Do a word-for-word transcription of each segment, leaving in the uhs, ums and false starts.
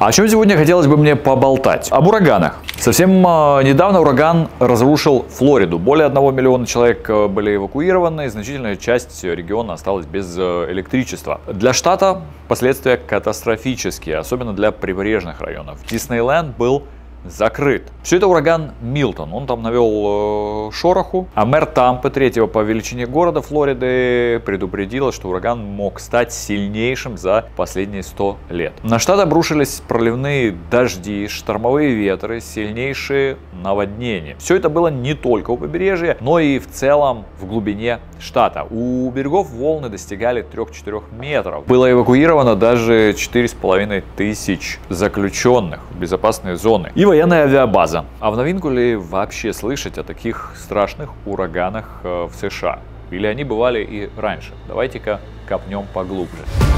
О чем сегодня хотелось бы мне поболтать? Об ураганах. Совсем недавно ураган разрушил Флориду. Более одного миллиона человек были эвакуированы, и значительная часть региона осталась без электричества. Для штата последствия катастрофические, особенно для прибрежных районов. Диснейленд был закрыт. Все это ураган Милтон. Он там навел э, шороху. А мэр Тампы, третьего по величине города Флориды, предупредил, что ураган мог стать сильнейшим за последние сто лет. На штат обрушились проливные дожди, штормовые ветры, сильнейшие наводнения. Все это было не только у побережья, но и в целом в глубине штата. У берегов волны достигали трёх-четырёх метров. Было эвакуировано даже четыре с половиной тысяч заключенных в безопасные зоны. И военная авиабаза. А в новинку ли вообще слышать о таких страшных ураганах в США? Или они бывали и раньше? Давайте-ка копнем поглубже.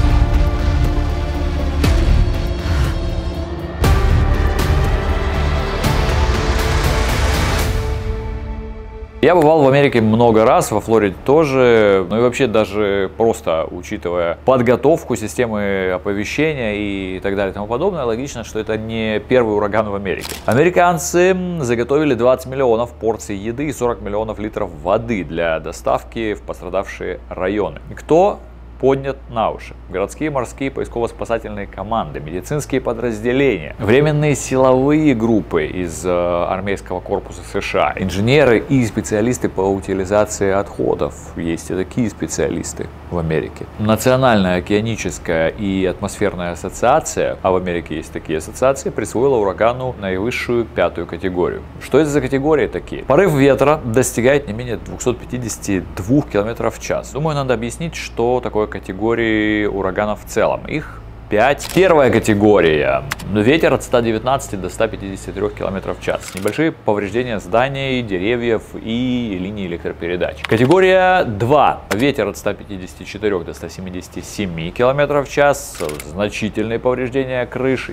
Я бывал в Америке много раз, во Флориде тоже, ну и вообще даже просто учитывая подготовку системы оповещения и так далее и тому подобное, логично, что это не первый ураган в Америке. Американцы заготовили двадцать миллионов порций еды и сорок миллионов литров воды для доставки в пострадавшие районы. Кто поднят на уши? Городские, морские, поисково-спасательные команды, медицинские подразделения, временные силовые группы из э, армейского корпуса США, инженеры и специалисты по утилизации отходов. Есть и такие специалисты в Америке. Национальная океаническая и атмосферная ассоциация, а в Америке есть такие ассоциации, присвоила урагану наивысшую пятую категорию. Что это за категории такие? Порыв ветра достигает не менее двухсот пятидесяти двух километров в час. Думаю, надо объяснить, что такое категории ураганов в целом. Их пять. Первая категория. Ветер от ста девятнадцати до ста пятидесяти трёх километров в час. Небольшие повреждения зданий, деревьев и линий электропередач. Категория два. Ветер от ста пятидесяти четырёх до ста семидесяти семи километров в час. Значительные повреждения крыш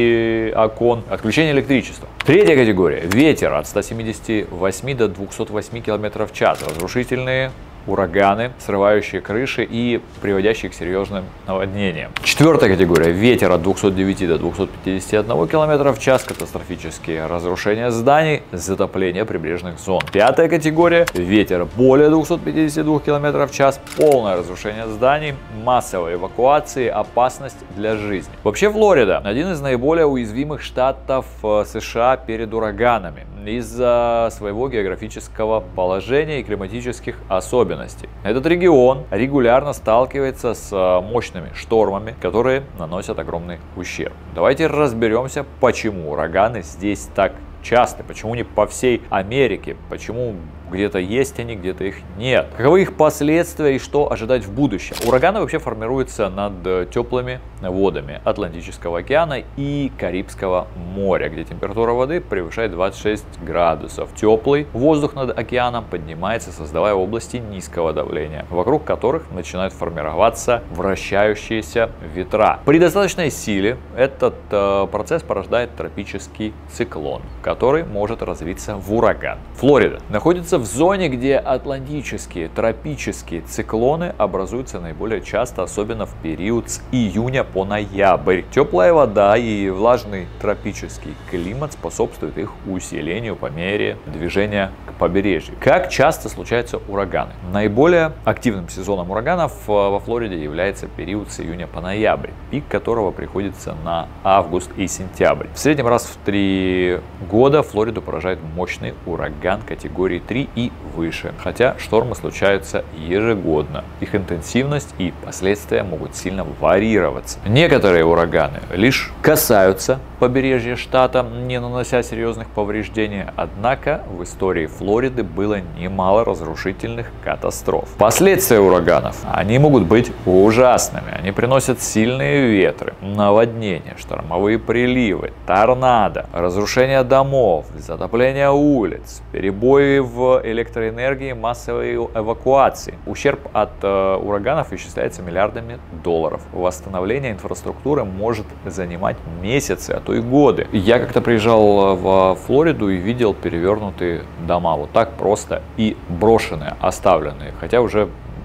и окон. Отключение электричества. Третья категория. Ветер от ста семидесяти восьми до двухсот восьми километров в час. Разрушительные ураганы, срывающие крыши и приводящие к серьезным наводнениям. Четвертая категория. Ветер от двухсот девяти до двухсот пятидесяти одного километра в час. Катастрофические разрушения зданий, затопление прибрежных зон. Пятая категория. Ветер более двухсот пятидесяти двух километров в час. Полное разрушение зданий, массовые эвакуации, опасность для жизни. Вообще Флорида один из наиболее уязвимых штатов США перед ураганами из-за своего географического положения и климатических особенностей. Этот регион регулярно сталкивается с мощными штормами, которые наносят огромный ущерб. Давайте разберемся, почему ураганы здесь так часто, почему не по всей Америке, почему где-то есть они, где-то их нет. Каковы их последствия и что ожидать в будущем? Ураганы вообще формируются над теплыми водами Атлантического океана и Карибского моря, где температура воды превышает двадцать шесть градусов. Теплый воздух над океаном поднимается, создавая области низкого давления, вокруг которых начинают формироваться вращающиеся ветра. При достаточной силе этот э, процесс порождает тропический циклон, который может развиться в ураган. Флорида находится в зоне, где атлантические тропические циклоны образуются наиболее часто, особенно в период с июня по ноябрь. Теплая вода и влажный тропический климат способствуют их усилению по мере движения к побережью. Как часто случаются ураганы? Наиболее активным сезоном ураганов во Флориде является период с июня по ноябрь, пик которого приходится на август и сентябрь. В среднем раз в три года Флориду поражает мощный ураган категории три и выше, хотя штормы случаются ежегодно. Их интенсивность и последствия могут сильно варьироваться. Некоторые ураганы лишь касаются побережья штата, не нанося серьезных повреждений, однако в истории Флориды было немало разрушительных катастроф. Последствия ураганов, они могут быть ужасными. Они приносят сильные ветры, наводнения, штормовые приливы, торнадо, разрушение домов, затопление улиц, перебои в электроэнергии, массовые эвакуации. Ущерб от э, ураганов исчисляется миллиардами долларов. Восстановление инфраструктуры может занимать месяцы, а то и годы. Я как-то приезжал во Флориду и видел перевернутые дома. Вот так просто и брошенные, оставленные. Хотя уже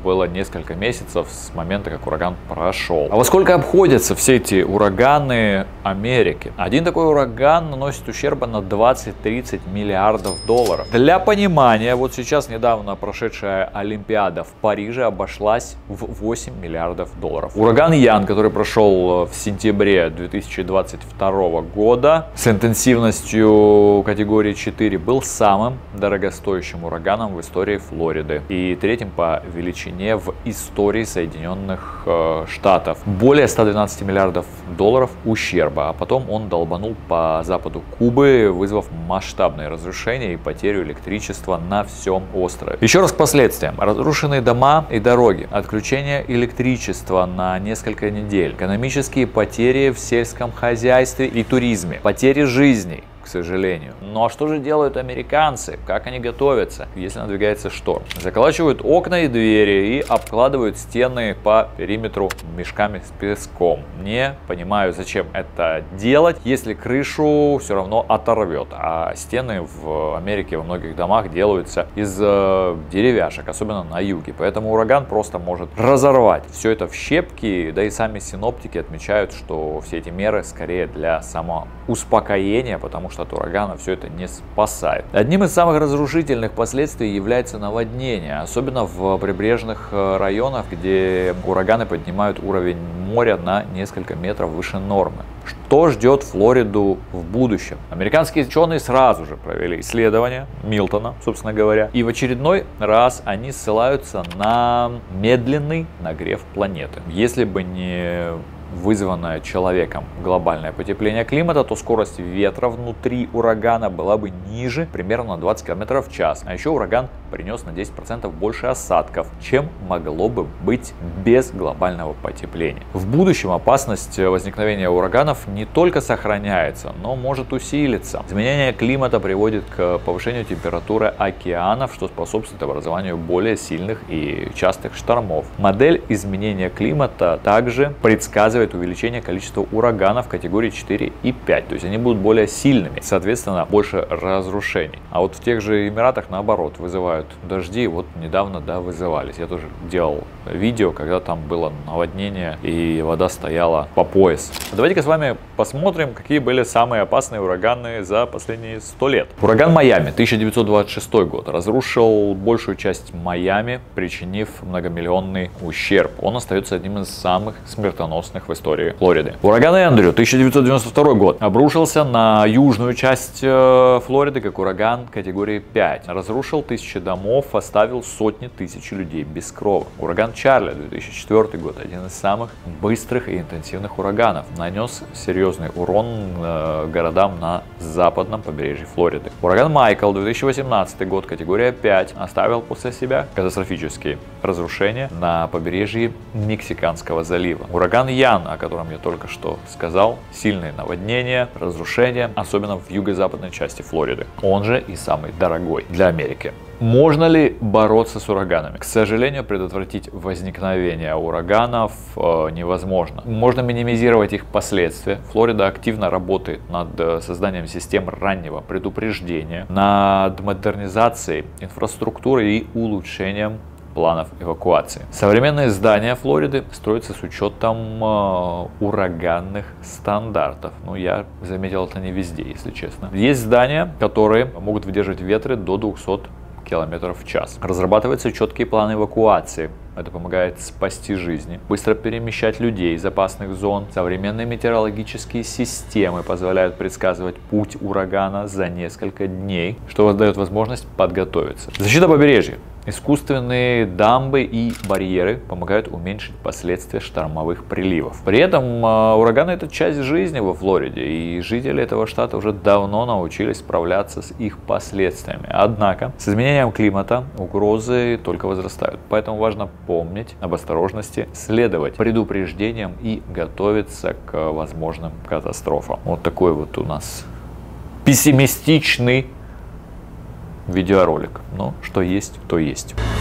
было несколько месяцев с момента, как ураган прошел. А во сколько обходятся все эти ураганы Америки? Один такой ураган наносит ущерба на двадцать-тридцать миллиардов долларов. Для понимания, вот сейчас недавно прошедшая Олимпиада в Париже обошлась в восемь миллиардов долларов. Ураган Ян, который прошел в сентябре две тысячи двадцать второго года с интенсивностью категории четыре, был самым дорогостоящим ураганом в истории Флориды и третьим по величине в истории Соединенных э, Штатов. Более ста двенадцати миллиардов долларов ущерба, а потом он долбанул по западу Кубы, вызвав масштабные разрушения и потерю электричества на всем острове. Еще раз к последствиям. Разрушенные дома и дороги, отключение электричества на несколько недель, экономические потери в сельском хозяйстве и туризме, потери жизней, к сожалению. Ну а что же делают американцы? Как они готовятся, если надвигается шторм? Заколачивают окна и двери и обкладывают стены по периметру мешками с песком. Не понимаю, зачем это делать, если крышу все равно оторвет. А стены в Америке во многих домах делаются из э, деревяшек, особенно на юге. Поэтому ураган просто может разорвать все это в щепки. Да и сами синоптики отмечают, что все эти меры скорее для самоуспокоения, потому что от урагана все это не спасает. Одним из самых разрушительных последствий является наводнение, особенно в прибрежных районах, где ураганы поднимают уровень моря на несколько метров выше нормы. Что ждет Флориду в будущем? Американские ученые сразу же провели исследование Милтона, собственно говоря, и в очередной раз они ссылаются на медленный нагрев планеты. Если бы не вызванное человеком глобальное потепление климата, то скорость ветра внутри урагана была бы ниже примерно на двадцать километров в час. А еще ураган принес на десять процентов больше осадков, чем могло бы быть без глобального потепления. В будущем опасность возникновения ураганов не только сохраняется, но может усилиться. Изменение климата приводит к повышению температуры океанов, что способствует образованию более сильных и частых штормов. Модель изменения климата также предсказывает увеличение количества ураганов категории четыре и пять, то есть они будут более сильными, соответственно, больше разрушений. А вот в тех же Эмиратах, наоборот, вызывают дожди, вот недавно, да, вызывались. Я тоже делал видео, когда там было наводнение и вода стояла по пояс. Давайте-ка с вами посмотрим, какие были самые опасные ураганы за последние сто лет. Ураган Майами, тысяча девятьсот двадцать шестой год, разрушил большую часть Майами, причинив многомиллионный ущерб. Он остается одним из самых смертоносных в истории Флориды. Ураган Эндрю, тысяча девятьсот девяносто второй год, обрушился на южную часть э, Флориды как ураган категории пять. Разрушил тысячи домов, оставил сотни тысяч людей без крова. Ураган Чарли, две тысячи четвёртый год, один из самых быстрых и интенсивных ураганов. Нанес серьезный урон э, городам на западном побережье Флориды. Ураган Майкл, две тысячи восемнадцатый год, категория пять, оставил после себя катастрофические разрушения на побережье Мексиканского залива. Ураган Ян, о котором я только что сказал, сильные наводнения, разрушения, особенно в юго-западной части Флориды. Он же и самый дорогой для Америки. Можно ли бороться с ураганами? К сожалению, предотвратить возникновение ураганов э, невозможно. Можно минимизировать их последствия. Флорида активно работает над созданием систем раннего предупреждения, над модернизацией инфраструктуры и улучшением планов эвакуации. Современные здания Флориды строятся с учетом э, ураганных стандартов. Ну, я заметил это не везде, если честно. Есть здания, которые могут выдерживать ветры до двухсот километров в час. Разрабатываются четкие планы эвакуации. Это помогает спасти жизни, быстро перемещать людей из опасных зон. Современные метеорологические системы позволяют предсказывать путь урагана за несколько дней, что дает возможность подготовиться. Защита побережья. Искусственные дамбы и барьеры помогают уменьшить последствия штормовых приливов. При этом э, ураганы — это часть жизни во Флориде, и жители этого штата уже давно научились справляться с их последствиями. Однако с изменением климата угрозы только возрастают, поэтому важно помнить об осторожности, следовать предупреждениям и готовиться к возможным катастрофам. Вот такой вот у нас пессимистичный видеоролик. Но что есть, то есть.